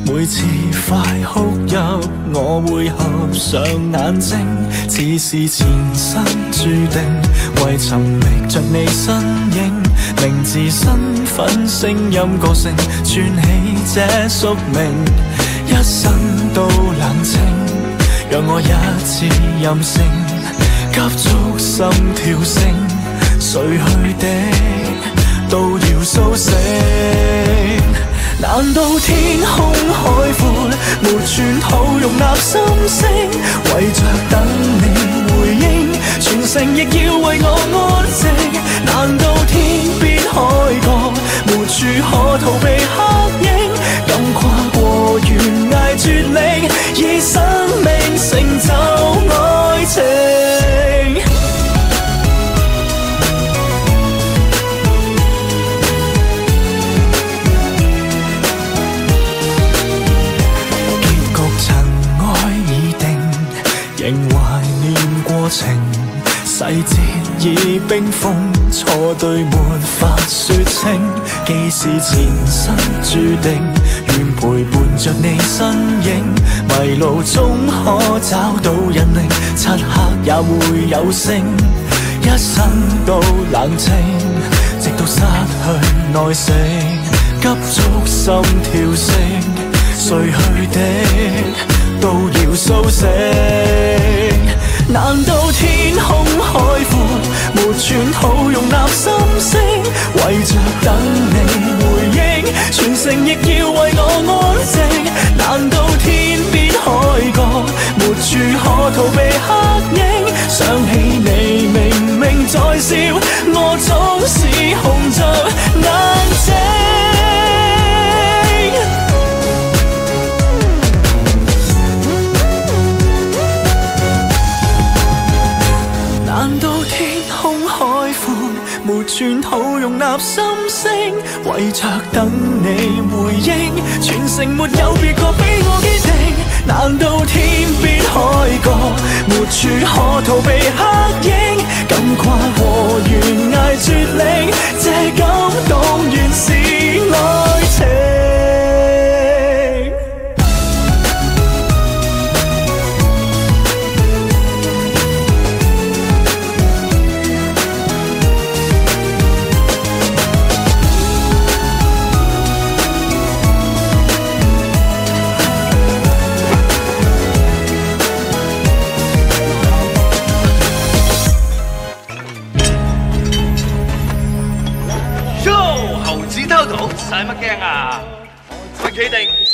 每次快哭泣，我會合上眼睛，似是前生注定，為尋覓着你身影，名字、身份、聲音、個性，串起這宿命，一生都冷清，讓我一次任性，急速心跳聲，睡去的都要甦醒。難道天空海闊，沒寸土容納心聲，為着等你回應，全城亦要為我安靜。難道天邊海角，沒處可逃避黑影，敢跨過懸崖絕嶺，以生命成就愛情。仍懷念過程，細節已冰封，錯對沒法說清，既是前生注定，願陪伴着你身影，迷路中可找到引領，漆黑也會有聲，一生都冷清，直到失去耐性，急速心跳聲，睡去的都要甦醒。難道天空海闊，沒寸土容納心聲，為着等你回應，全城亦要為我安靜。難道天邊海角，沒處可逃避黑影，想起你明明在笑，我總是紅着眼睛。難道天空海闊，沒寸土容納心聲，為着等你回應，全城沒有別個比我堅定。難道天邊海角，沒處可逃避黑影，敢跨過懸崖絕嶺，這感動原是愛情。 使乜驚啊？咪企定！